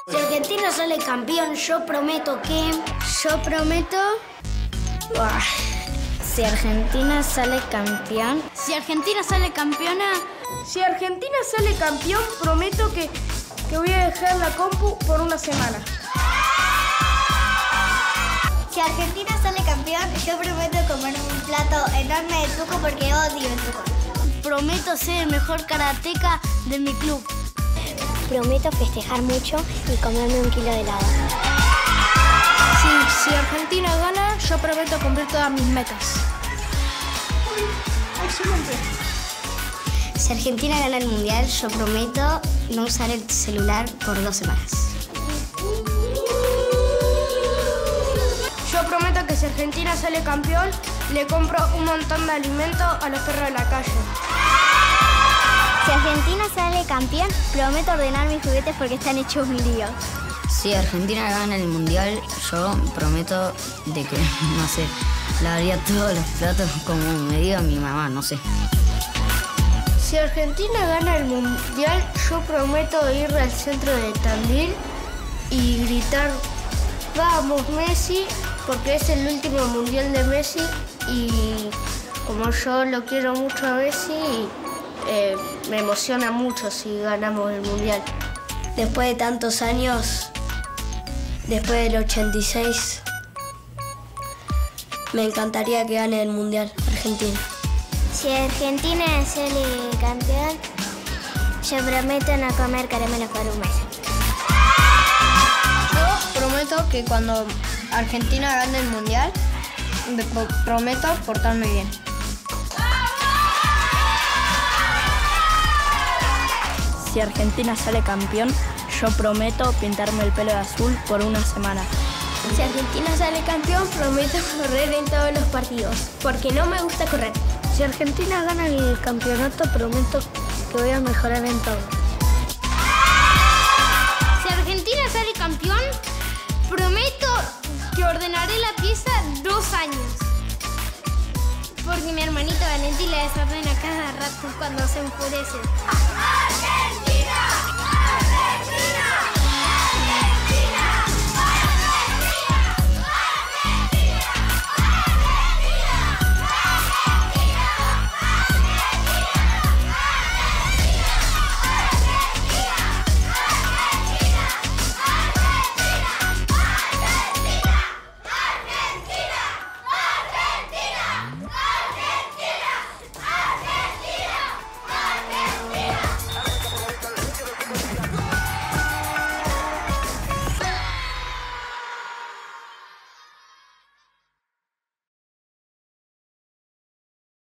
Si Argentina sale campeón, yo prometo que... Yo prometo... Si Argentina sale campeón... Si Argentina sale campeona... Si Argentina sale campeón, prometo que voy a dejar la compu por una semana. Si Argentina sale campeón, yo prometo comer un plato enorme de tuco porque odio el tuco. Prometo ser el mejor karateca de mi club. Prometo festejar mucho y comerme 1 kilo de helado. Si Argentina gana, yo prometo cumplir todas mis metas. Excelente. Si Argentina gana el mundial, yo prometo no usar el celular por 2 semanas. Yo prometo que si Argentina sale campeón, le compro un montón de alimento a los perros de la calle. Si Argentina sale campeón, prometo ordenar mis juguetes porque están hechos un lío. Si Argentina gana el mundial, yo prometo de que, no sé, lavaría todos los platos como me diga mi mamá, no sé. Si Argentina gana el mundial, yo prometo ir al centro de Tandil y gritar ¡Vamos, Messi! Porque es el último mundial de Messi y como yo lo quiero mucho a Messi, me emociona mucho si ganamos el mundial. Después de tantos años, después del 86, me encantaría que gane el mundial Argentina. Si Argentina sale campeón, yo prometo no comer caramelos por un mes. Yo prometo que cuando Argentina gane el mundial, prometo portarme bien. Si Argentina sale campeón, yo prometo pintarme el pelo de azul por una semana. Si Argentina sale campeón, prometo correr en todos los partidos, porque no me gusta correr. Si Argentina gana el campeonato, prometo que voy a mejorar en todo. Si Argentina sale campeón, prometo que ordenaré la pieza 2 años. Porque mi hermanito Valentín la desordena cada rato cuando se enfurece.